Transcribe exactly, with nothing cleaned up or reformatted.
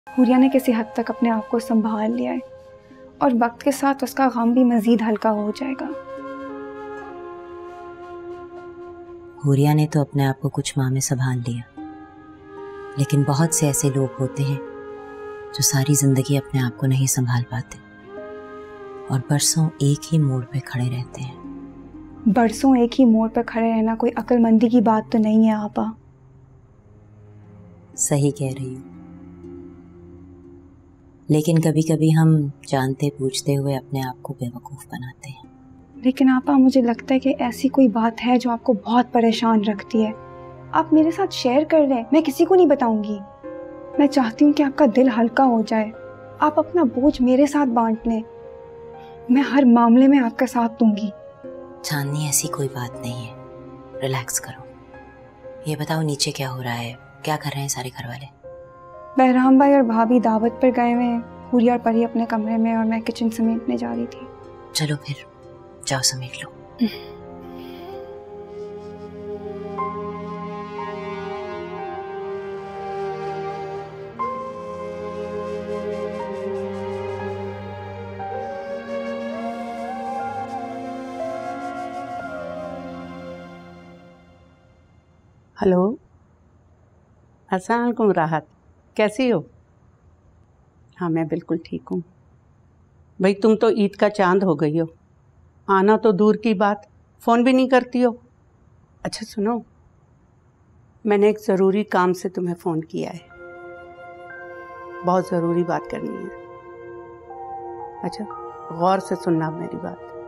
हुरिया ने किसी हद तक अपने आप को संभाल लिया है और वक्त के साथ उसका गम भी मजीद हल्का हो जाएगा। हुरिया ने तो अपने आप को कुछ माह में संभाल लिया, लेकिन बहुत से ऐसे लोग होते हैं जो सारी जिंदगी अपने आप को नहीं संभाल पाते और बरसों एक ही मोड़ पे खड़े रहते हैं। बरसों एक ही मोड़ पर खड़े रहना कोई अक्लमंदी की बात तो नहीं है आपा। सही कह रही हो, लेकिन कभी कभी हम जानते पूछते हुए अपने आप को बेवकूफ बनाते हैं। लेकिन आपा मुझे लगता है कि ऐसी कोई बात है जो आपको बहुत परेशान रखती है। आप मेरे साथ शेयर कर लें, मैं किसी को नहीं बताऊंगी। मैं चाहती हूँ कि आपका दिल हल्का हो जाए, आप अपना बोझ मेरे साथ बांट लें। मैं हर मामले में आपका साथ दूंगी। चांदनी, ऐसी कोई बात नहीं है, रिलैक्स करो। ये बताओ नीचे क्या हो रहा है, क्या कर रहे हैं सारे घर वाले? बहराम भाई और भाभी दावत पर गए हुए हैं, हुरिया और परी अपने कमरे में और मैं किचन समेटने जा रही थी। चलो फिर जाओ समेट लो। हेलो, अस्सलाम वालेकुम राहत, कैसी हो? हाँ मैं बिल्कुल ठीक हूँ। भाई तुम तो ईद का चांद हो गई हो, आना तो दूर की बात, फ़ोन भी नहीं करती हो। अच्छा सुनो, मैंने एक ज़रूरी काम से तुम्हें फ़ोन किया है, बहुत ज़रूरी बात करनी है। अच्छा गौर से सुनना मेरी बात।